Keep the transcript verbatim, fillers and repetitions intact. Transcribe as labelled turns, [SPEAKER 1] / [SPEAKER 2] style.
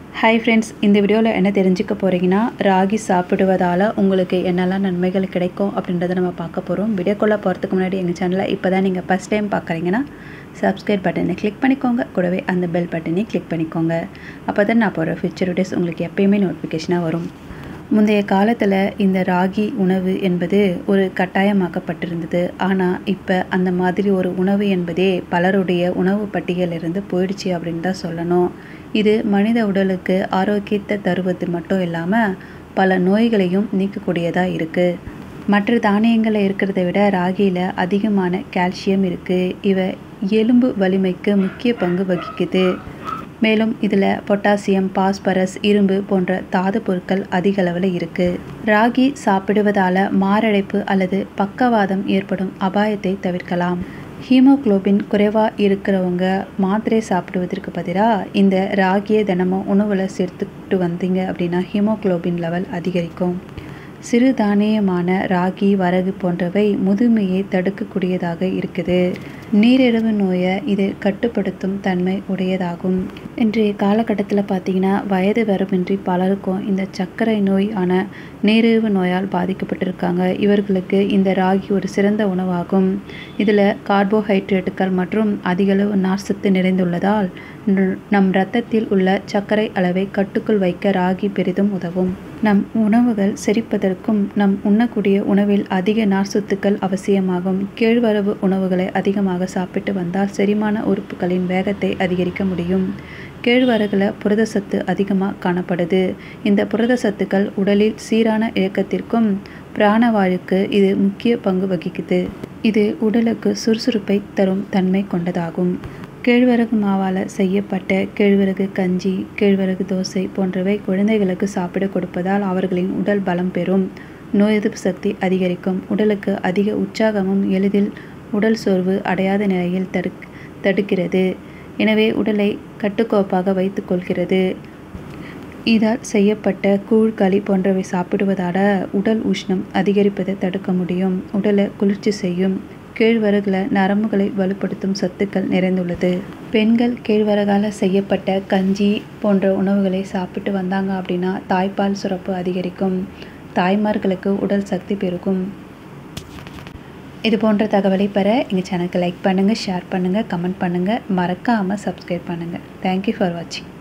[SPEAKER 1] Hi friends, இந்த வீடியோல என்ன தெரிஞ்சுக்க போறீங்கன்னா ராகி சாப்பிடுவதால உங்களுக்கு என்னெல்லாம் நன்மைகள் கிடைக்கும் அப்படின்றத நம்ம பார்க்க போறோம். வீடியோக்குள்ள போறதுக்கு முன்னாடி எங்க சேனலை இப்போதான் நீங்க ஃபர்ஸ்ட் டைம் பார்க்கறீங்கன்னா subscribe பட்டனை கிளிக் பண்ணிக்கோங்க. கூடவே அந்த பெல் பட்டனை கிளிக் பண்ணிக்கோங்க. அப்பதான் நான் போற ஃபியூச்சர் வீடியோஸ் உங்களுக்கு எப்பயுமே நோட்டிஃபிகேஷனா வரும். முந்தைய காலத்துல இந்த ராகி உணவு என்பது ஒரு கட்டாயமாக்கப்பட்டிருந்தது. ஆனா இப்ப அந்த மாதிரி ஒரு உணவு என்பதே பலருடைய உணவு பட்டியலிருந்து போயிடுச்சு அப்படின்னு தான் சொல்லணும். இது மனித உடலுக்கு ஆரோக்கியத்தை தருவது மட்டும் இல்லாம பல நோய்களையும் நீக்கக்கூடியதா இருக்கு. மற்ற தானியங்கள்ல இருக்கிறதை விட ராகியில அதிகமான கால்சியம் இருக்கு. இவ எலும்பு வலிமைக்கு முக்கிய பங்கு வகிக்குது. மேலும் இதில் பொட்டாசியம், பாஸ்பரஸ், இரும்பு போன்ற தாது பொருட்கள் அதிக அளவில் இருக்குது. ராகி சாப்பிடுவதால் மாரடைப்பு அல்லது பக்கவாதம் ஏற்படும் அபாயத்தை தவிர்க்கலாம். ஹீமோகுளோபின் குறைவாக இருக்கிறவங்க மாத்திரை சாப்பிடுவதற்கு பதிலாக இந்த ராகியை தினமும் உணவில் சேர்த்துக்கிட்டு வந்தீங்க அப்படின்னா ஹீமோகுளோபின் லெவல் அதிகரிக்கும். சிறு தானியமான ராகி, வரகு போன்றவை முதுமையை தடுக்கக்கூடியதாக இருக்குது. நீரிழிவு நோயை இது கட்டுப்படுத்தும் தன்மை உடையதாகும். இன்றைய காலகட்டத்தில் பார்த்திங்கன்னா வயது வரம்பின்றி பலருக்கும் இந்த சர்க்கரை நோய் ஆன நீரிழிவு நோயால் பாதிக்கப்பட்டிருக்காங்க. இவர்களுக்கு இந்த ராகி ஒரு சிறந்த உணவாகும். இதில் கார்போஹைட்ரேட்டுகள் மற்றும் அதிகளவு நார்ச்சத்து நிறைந்துள்ளதால் நம் இரத்தத்தில் உள்ள சர்க்கரை அளவை கட்டுக்குள் வைக்க ராகி பெரிதும் உதவும். நம் உணவுகள் செரிப்பதற்கும் நம் உண்ணக்கூடிய உணவில் அதிக நார்ச்சத்துக்கள் அவசியமாகும். கேழ்வரகு உணவுகளை அதிகமாக சாப்பிட்டு வந்தால் செரிமான உறுப்புகளின் வேகத்தை அதிகரிக்க முடியும். கேழ்வரகுல புரதச்சத்து அதிகமாக காணப்படுது. இந்த புரதச்சத்துக்கள் உடலில் சீரான இயக்கத்திற்கும் பிராணவாயுக்கு இது முக்கிய பங்கு வகிக்குது. இது உடலுக்கு சுறுசுறுப்பை தரும் தன்மை கொண்டதாகும். கேழ்வரகு மாவால் செய்யப்பட்ட கேழ்வரகு கஞ்சி, கேழ்வரகு தோசை போன்றவை குழந்தைகளுக்கு சாப்பிட கொடுப்பதால் அவர்களின் உடல் பலம் பெறும். நோய் எதிர்ப்பு சக்தி அதிகரிக்கும். உடலுக்கு அதிக உற்சாகமும் எளிதில் உடல் சோர்வு அடையாத நிலையில் தடு தடுக்கிறது. எனவே உடலை கட்டுக்கோப்பாக வைத்து கொள்கிறது. இதால் செய்யப்பட்ட கூழ், களி போன்றவை சாப்பிடுவதால் உடல் உஷ்ணம் அதிகரிப்பதை தடுக்க முடியும். உடலை குளிர்ச்சி செய்யும். கேழ்வரகுல நரம்புகளை வலுப்படுத்தும் சத்துக்கள் நிறைந்துள்ளது. பெண்கள் கேழ்வரகால் செய்யப்பட்ட கஞ்சி போன்ற உணவுகளை சாப்பிட்டு வந்தாங்க அப்படின்னா தாய்ப்பால் சுரப்பு அதிகரிக்கும். தாய்மார்களுக்கு உடல் சக்தி பெருகும். இது போன்ற தகவலை பெற எங்கள் சேனலுக்கு லைக் பண்ணுங்கள், ஷேர் பண்ணுங்கள், கமெண்ட் பண்ணுங்கள், மறக்காமல் சப்ஸ்கிரைப் பண்ணுங்கள். தேங்க்யூ ஃபார் வாட்சிங்.